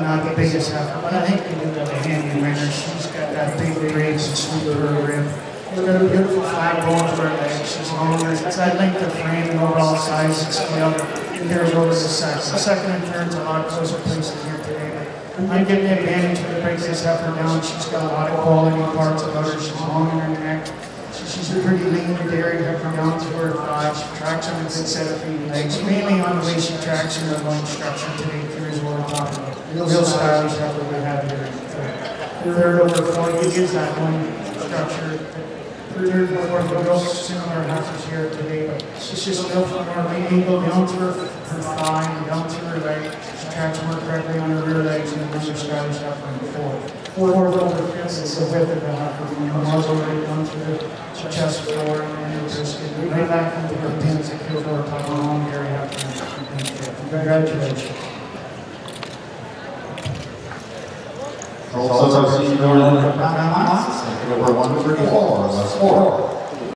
not the biggest heifer, but I think we do have a handy winner. She's got that big raise and sweep of her rib. She's got a beautiful flat bone to her legs. She's longer. It's that length of frame and overall size and scale. There's over the second. The second and third's a lot closer places here today. I'm getting the advantage when it breaks this heifer down. She's got a lot of quality parts about her. She's long in her neck. She's a pretty lean dairy heifer down to her thighs. She tracks on a good set of feet and legs. Mainly on the way she tracks in her bone structure today. Here's what we're talking about. Real stylish heifer we have here. Third over 40 gives that bone structure. Third and fourth real similar heifers here today. She's just built from her main ankle down to her thigh and down to her leg. She tracks more correctly on her rear legs and the stylish heifer in the fourth. Fourth over fifth is the width of the heifer. From the muzzle right down to the chest floor and the brisket. Right back into her pins that kills over top of the long dairy heifer. Congratulations. Also, Yearling, number 134,